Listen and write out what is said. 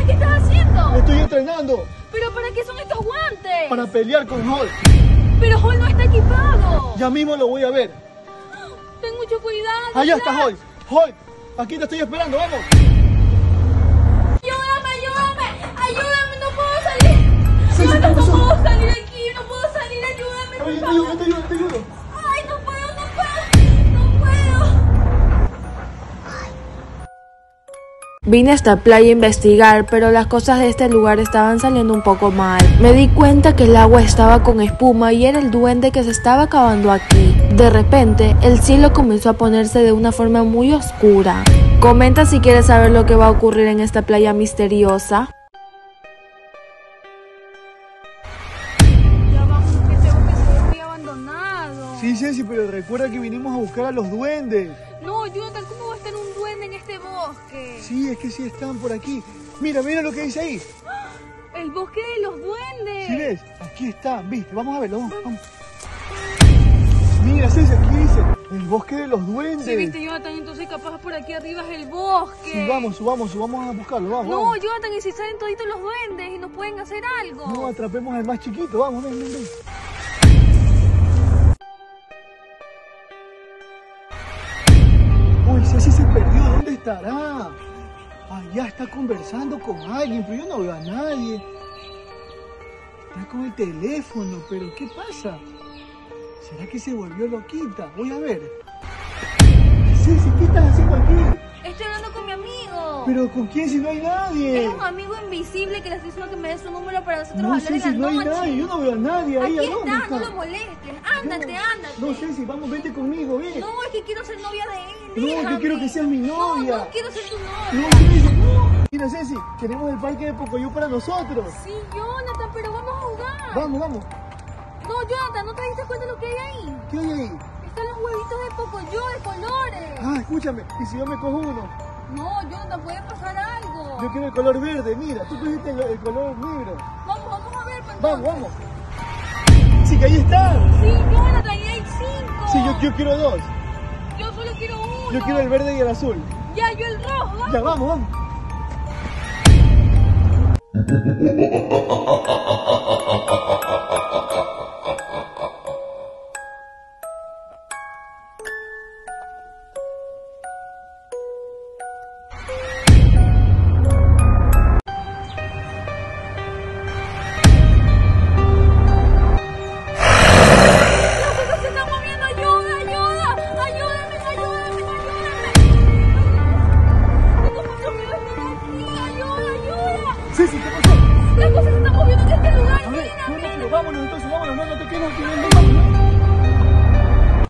¿Qué estás haciendo? Me estoy entrenando. ¿Pero para qué son estos guantes? Para pelear con Hulk. Pero Hulk no está equipado. Ya mismo lo voy a ver. Ten mucho cuidado. Allá está Hulk. Hulk, aquí te estoy esperando, vamos. Ayúdame, no puedo salir. Sí, No ¿qué pasó? puedo salir aquí, no puedo salir, ayúdame, por Oye, te favor. ayudo, te ayudo. Ay, no puedo. Vine a esta playa a investigar, pero las cosas de este lugar estaban saliendo un poco mal. Me di cuenta que el agua estaba con espuma y era el duende que se estaba acabando aquí. De repente, el cielo comenzó a ponerse de una forma muy oscura. Comenta si quieres saber lo que va a ocurrir en esta playa misteriosa. Ya vamos, que este bosque se ve muy abandonado. Sí, Ceci, pero recuerda que vinimos a buscar a los duendes. No, Jonathan, ¿cómo va a estar un duende en este bosque? Sí, es que sí están por aquí. Mira lo que dice ahí. El bosque de los duendes. ¿Sí ves? Aquí está, viste, vamos a verlo, vamos. Mira, Ceci, aquí dice, el bosque de los duendes. Sí, viste, Jonathan, entonces capaz por aquí arriba es el bosque. Sí, vamos a buscarlo, vamos. No, vamos. Jonathan, y si salen toditos los duendes y nos pueden hacer algo. No, atrapemos al más chiquito, vamos, ven. Uy, Ceci se perdió, ¿dónde estará? Allá está conversando con alguien, pero yo no veo a nadie. Está con el teléfono, pero ¿qué pasa? ¿Será que se volvió loquita? Voy a ver. Ceci, ¿qué estás haciendo aquí? Estoy hablando con mi amigo. ¿Pero con quién si no hay nadie? Es un amigo invisible que le estoy diciendo que me dé su número para nosotros No, hablar Ceci, en la no hay noche. nadie, yo no veo a nadie ahí. Aquí ¿A dónde está, no está? lo molestes. Ándate. No, Ceci, vamos, vente conmigo, ven. No, es que quiero ser novia de él. No, déjame. yo quiero que seas mi novia. No quiero ser tu No, novia. Ceci, no. Mira, Ceci, tenemos el parque de Pocoyo para nosotros. Sí, Jonathan, pero vamos a jugar. Vamos. No, Jonathan, ¿no te diste cuenta de lo que hay ahí? ¿Qué hay ahí? Están los huevitos de Pocoyo de colores. Ah, escúchame, ¿y si yo me cojo uno? No, Jonathan, puede pasar algo. Yo quiero el color verde, mira, tú cogiste el color negro. Vamos a ver, pues, Vamos. Sí, que ahí está. Sí, Jonathan, ahí hay 5. Sí, yo quiero 2. Yo solo quiero uno. Yo quiero el verde y el azul. Ya, yo el rojo, vamos. Ya, vamos. Se está moviendo, ayúdame. Ayuda. Ceci, ¿qué pasó? La cosa se está moviendo en este lugar, A ver, mira. vámonos entonces, no te quedes aquí, ven.